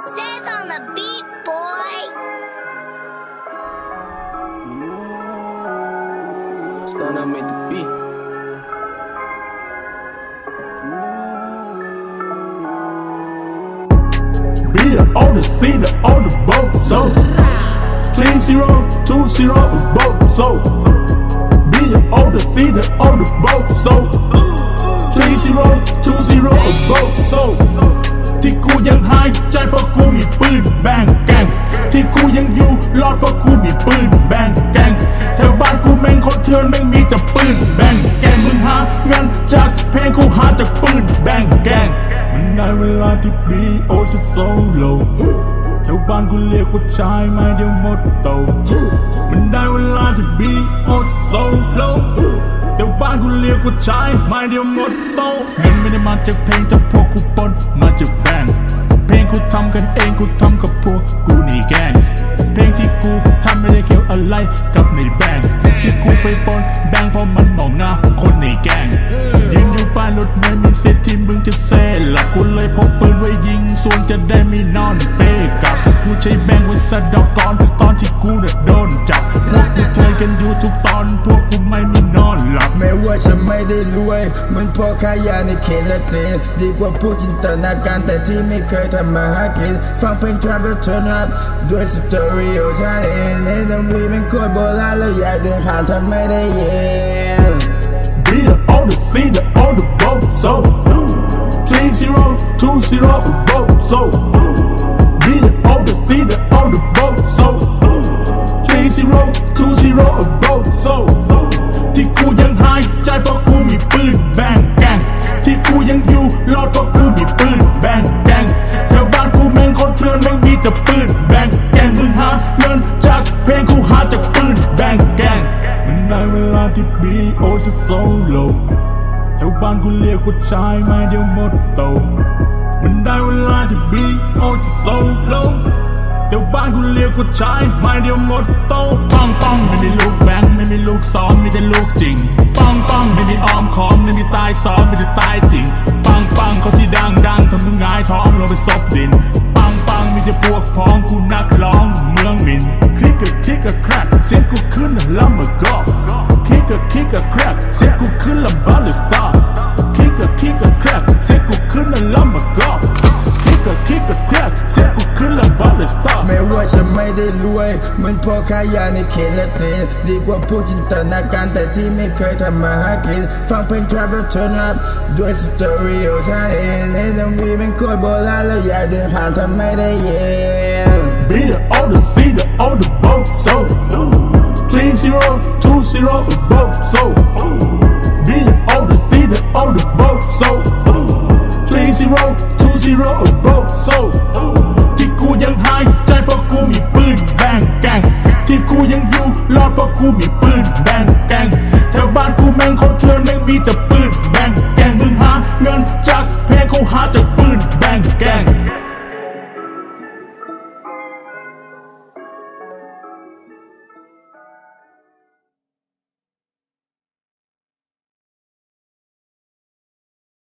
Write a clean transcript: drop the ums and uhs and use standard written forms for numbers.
Says on the beat, boy. Start I made the beat. Be the oldest, see the older boat, so 3020 boat, so be the oldest, see the older boat, so 3020 boat, soที่กูยังหายใจเพราะกูมีปืนแบงแกงที่กูยังอยู่รอดเพราะกูมีปืนแบงแกงแถวบ้านกูแม่งคนเถื่อนแม่งมีแต่ปืนแบงแกงมึงหาเงินจากเพลงกูหาจากปืนแบงแกงมันได้เวลาที่บีโอจะโซโล่แถวบ้านกูเรียกว่าชายไม่เดียวหมดโตมันได้เวลาที่บีโอจะโซโล่แถวบ้านกูเรียกว่าชายไม่เดียวหมดโตเงินไม่ได้มาจากเพลงแต่พวกกูปนมาจากแบงเพลงกูทำกันเองกูทำกับพวกกูนี่แกงเพลงที่กูทำไม่ได้เกี่ยวอะไรกับในแบงที่กูไปปนแบงเพราะมันมองหน้าคนในแกงยืนอยู่ป้ายรถไม่มีสิทธิ์ที่มึงจะเซ่หลักกูเลยพกปืนไว้ยิงส่วนจะได้ไม่นอนเป้กับกูใช้แบงไว้สะดอกก่อนตอนที่กูน่ะโดนจับพวกกูเทยกันอยู่ทุกตอนพวกกูไม่มีนอนหลับแม้ว่าฉันไม่ได้รวยเหมือนพ่อค้ายาในเขตละเตนดีกว่าผู้จินตนาการแต่ที่ไม่เคยทำมาหากินฟังเพลง Travel Turn Up ด้วยสตอรี่ของฉันเองเห็นน้ำวีเป็นโคตรโบราณแล้วอยากเดินผ่านทำไม่ได้เย็น Be the older, see the older boat, so 3020 boat, so be the older, see the older boat, so 3020 boat, so ที่กูยังหายใจเพราะกูมีปืนแบงแกงที่กูยังอยู่รอดเพราะกูมีปืนแบงแกงแถวบ้านกูแม่งคนเถื่อนแม่งมีแต่ปืนแบงแกงมึงหาเงินจากเพลงกูหาจากปืนแบงแกงมันได้เวลาที่บีโอจะโซโล่แถวบ้านกูเรียกว่าชายไม่เดียวหมดโตมันได้เวลาที่บีโอจะโซโล่แถวบ้านกูเรียกว่าชายไม่เดียวหมดโตปังปังไม่มีลูกแบงไม่มีลูกซ้อมมีแต่ลูกจริงปังปังไม่มีออมคอมไม่มีตายซ้อมไม่ได้ตายจริงปังปังเขาที่ดังดังทำมึงงายท้องลงไปซบดินปังปังมีแต่พวกพ้องกูนักร้องเมืองมินคลิกกับแครกเสียงกูขึ้นแล้วมาก็คลิกกับแครกเสียงกูขึ้นแล้วบาลิสตาคลิกกับแครกเสียงกูขึ้นแล้วมาก็คลิกกับแครกเสียงกูขึ้นแล้วบาลิสตาแม้ว่าฉันไม่ได้รวยเหมือนพ่อค้ายาในเขตละเตนดีกว่าผู้จินตนาการแต่ที่ไม่เคยทำมาหากินฟังเพลง Travel Turn Up ด้วยสตอรี่ของฉันเองเห็นน้ำวีเป็นโคตรโบราณแล้วอยากเดินผ่านทำไม่ได้เย็น Be the older, see the older boat, so 3020 boat, so be the older, see the older boat, so 3020 boat, so ที่กูยังหายใจเพราะกูมีปืนแบงแกงที่กูยังอยู่รอดเพราะกูมีปืนแบงแกงแถวบ้านกูแม่งคนเถื่อนแม่งมีแต่ปืนแบงแกงมึงหาเงินจากเพลงกูหาจากปืน